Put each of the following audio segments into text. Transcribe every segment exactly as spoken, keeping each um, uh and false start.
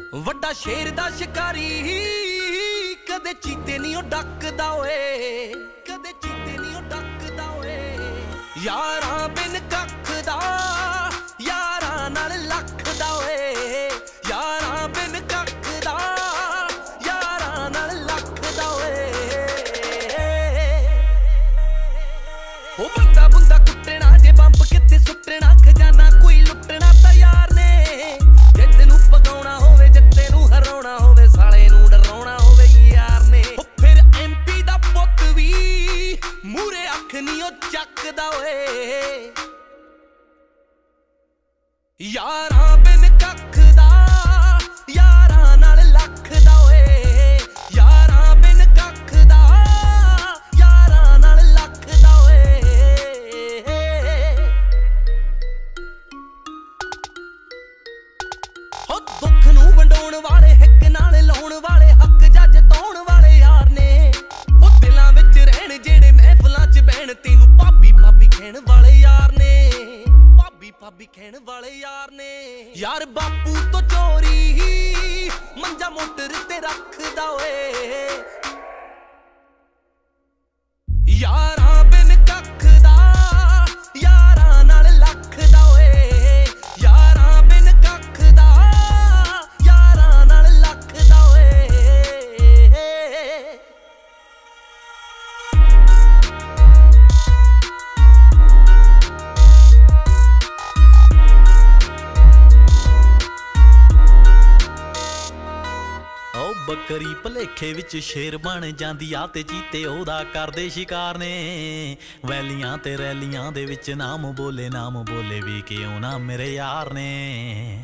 ਵੱਡਾ ਸ਼ੇਰ ਦਾ ਸ਼ਿਕਾਰੀ ਕਦੇ ਚੀਤੇ ਨਹੀਂ ਉਹ ਡੱਕਦਾ ਓਏ, ਕਦੇ ਚੀਤੇ ਨਹੀਂ ਉਹ ਡੱਕਦਾ ਓਏ। ਯਾਰਾਂ ਬਿਨ ਕੱਖ ਦਾ ਯਾਰਾਂ ਨਾਲ ਲੱਖ ਦਾ ਓਏ, ਯਾਰਾਂ ਬਿਨ ਕੱਖ ਦਾ ਯਾਰਾਂ ਨਾਲ ਲੱਖ ਦਾ ਓਏ। ਉਹ ਬੰਦਾ ਬੁੰਦਾ ਕੁੱਟਣਾ ਜੇ ਬੰਬ ਕਿੱਥੇ ਸੁੱਟਣਾ, ਖਜ਼ਾਨਾ ਕੋਈ ਲੁੱਟਣਾ ਤਾਂ ਯਾਰ ਨੇ। ਜਿੱਦ ਨੂੰ ਪਗਾਉਣਾ ਹੋਵੇ ਜਿੱਤੇ ਨੂੰ ਹਰਾਉਣਾ ਹੋਵੇ, ਸਾਲੇ ਨੂੰ ਡਰਾਉਣਾ ਹੋਵੇ ਯਾਰ ਨੇ। ਉਹ ਫਿਰ ਐਮਪੀ ਦਾ ਪੁੱਤ ਵੀ ਮੂਰੇ ਅੱਖ ਨਹੀਂ ਉਹ ਚੱਕਦਾ ਓਏ। ਯਾਰਾਂ ਬਿਨ ਕੱਖ ਦਾ ਯਾਰਾਂ ਨਾਲ ਲੱਖ ਦਾ ਓਏ, ਯਾਰਾਂ ਬਿਨ ਕੱਖ ਦਾ ਯਾਰਾਂ ਨਾਲ ਲੱਖ ਦਾ ਓਏ। ਹੋ ਦੁੱਖ ਨੂੰ ਵੰਡਾਉਣ ਵਾਲੇ, ਹਿੱਕ ਨਾਲ ਲਾਉਣ ਵਾਲੇ, ਹੱਕ ਜੱਜ ਤਾਉਣ ਵਾਲੇ ਯਾਰ ਨੇ। ਉਹ ਦਿਲਾਂ ਵਿੱਚ ਰਹਿਣ ਜਿਹੜੇ ਮਹਿਫਲਾਂ 'ਚ ਬਹਿਣ, ਤੈਨੂੰ ਭਾਬੀ ਭਾਬੀ ਕਹਿਣ ਵਾਲੇ ਯਾਰ ਨੇ, ਭਾਬੀ ਭਾਬੀ ਕਹਿਣ ਵਾਲੇ ਯਾਰ ਨੇ। ਯਾਰ ਬਾਪੂ ਤੋਂ ਚੋਰੀ ਮੰਜਾ ਮੋਟਰ ਤੇ ਰੱਖਦਾ ਓਏ। ਯਾਰਾਂ ਬਿਨ ਕੱਖ ਦਾ ਯਾਰਾਂ ਨਾਲ ਲੱਖ ਦਾ ਓਏ, ਯਾਰਾਂ ਬਿਨ ਕੱਖ ਦਾ ਯਾਰਾਂ ਨਾਲ ਲੱਖ ਦਾ ਓਏ। ਬੱਕਰੀ ਭਲੇਖੇ ਵਿੱਚ ਸ਼ੇਰ ਬਣ ਜਾਂਦੀ ਆ, ਤੇ ਚੀਤੇ ਉਹਦਾ ਕਰਦੇ ਸ਼ਿਕਾਰ ਨੇ। ਵੈਲੀਆਂ ਤੇ ਰੈਲੀਆਂ ਦੇ ਵਿੱਚ ਨਾਮ ਬੋਲੇ, ਨਾਮ ਬੋਲੇ ਵੀ ਕਿਉਂ ਨਾ ਮੇਰੇ ਯਾਰ ਨੇ।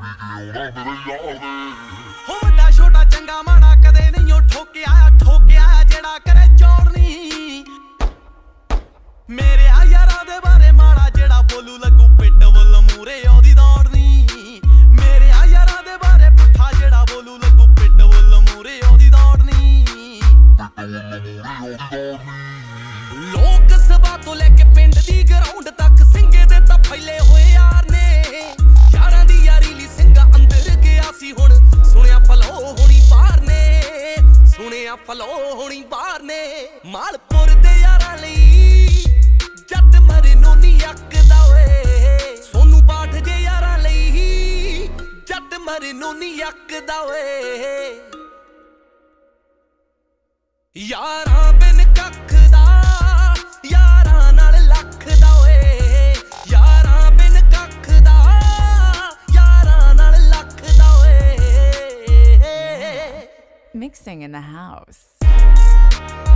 ਹੋ ਵੱਡਾ ਛੋਟਾ ਚੰਗਾ ਮਾੜਾ ਕਦੇ ਨਹੀਂ ਉਹ ਠੋਕਿਆ, ਠੋਕਿਆ ਜਿਹੜਾ ਕਰੇ ਚੋੜਨੀ। ਮੇਰੇ ਆ ਯਾਰਾਂ ਦੇ ਬਾਰੇ ਮਾੜਾ ਜਿਹੜਾ ਬੋਲੂ ਲੱਗੂ ਪਿੱਟ ਵੱਲ ਮੂਰੇ ਉਹਦੀ ਦੌੜਨੀ। ਮੇਰੇ ਆ ਯਾਰਾਂ ਦੇ ਬਾਰੇ ਪੁੱਠਾ ਜਿਹੜਾ ਬੋਲੂ ਲੱਗੂ ਪਿੱਟ ਵੱਲ ਮੂਰੇ ਉਹਦੀ ਦੌੜਨੀ। ਲੋਕ ਸਭਾ ਤੋਂ ਲੈ ਕੇ ਪਿੰਡ ਦੀ ਗਰਾਊਂਡ ਤੱਕ ਸਿੰਘੇ ਦੇ ਤਾਂ ਫੈਲੇ ਹੋਏ ਯਾਰ ਨੇ। ਯਾਰਾਂ ਦੀ ਯਾਰੀ ਲਈ ਸਿੰਘਾ ਅੰਦਰ ਗਿਆ ਸੀ, ਹੁਣ ਸੁਣਿਆ ਫਲੋ ਹੋਣੀ ਬਾਹਰ ਨੇ, ਸੁਣਿਆ ਫਲੋ ਹੋਣੀ ਬਾਹਰ ਨੇ। ਮਾਲਪੁਰ ਦੇ ਯਾਰਾਂ ਲਈ ਜੱਟ ਮਰੇ ਨੂੰ ਨਹੀਂ ਅੱਕਦਾ ਓਏ, ਸੋਨੂੰ ਬਾਠ ਜੇ ਯਾਰਾਂ ਲਈ ਜੱਟ ਮਰੇ ਨੂੰ ਨਹੀਂ ਅੱਕਦਾ ਓਏ। ਯਾਰਾਂ ਬਿਨ ਕੱਖ ਦਾ ਯਾਰਾਂ ਨਾਲ ਲੱਖ ਦਾ ਓਏ, ਯਾਰਾਂ ਬਿਨ ਕੱਖ ਦਾ ਯਾਰਾਂ ਨਾਲ ਲੱਖ ਦਾ ਓਏ। Mixing in the house.